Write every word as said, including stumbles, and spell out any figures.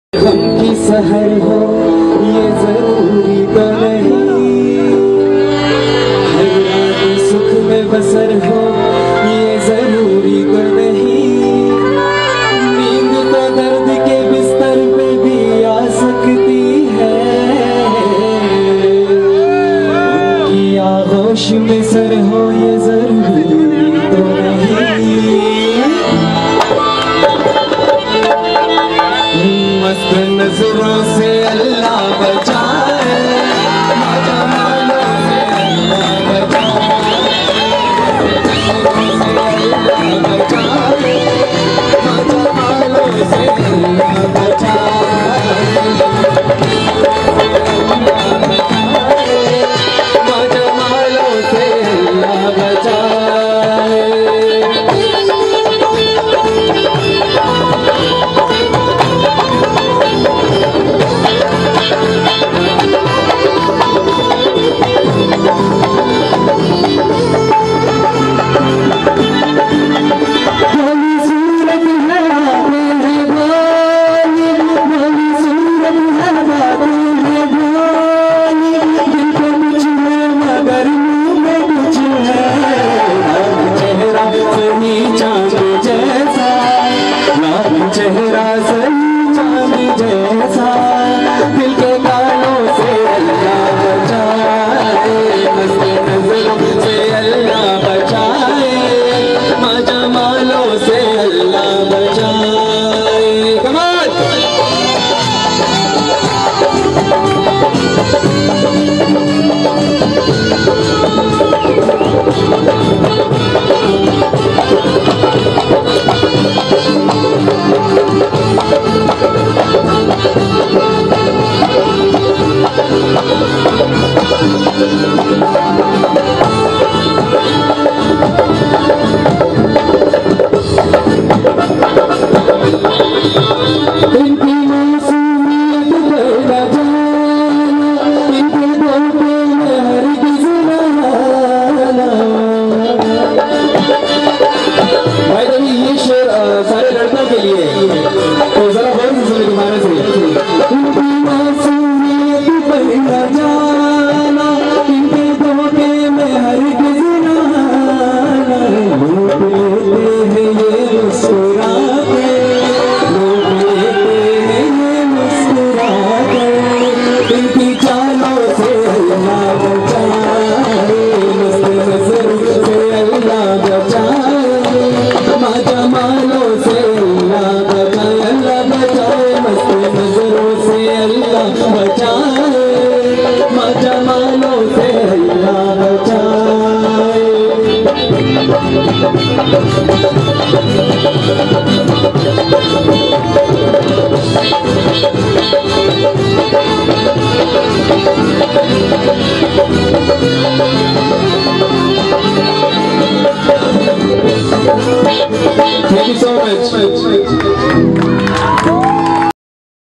गम की सहर हो ये जरूरी तो नहीं, हर रात सुख में बसर हो ये जरूरी तो नहीं। नींद तो दर्द के बिस्तर पे भी आ सकती है, उनकी आगोश में सर हो ये जरूरी तो नहीं। मस्त नजरों से अल्लाह बचाए, जमालों से अल्लाह बचाए, जमालों से अल्लाह बचाए, जमालों से अल्लाह बचाए। चेहरा सही चांद जैसा, दिल के कानों से अल्लाह बचाए, मस्त नजरों से अल्लाह बचाए, जमालों से अल्लाह बचाए। कमाल जमालों से अल्लाह बचाए।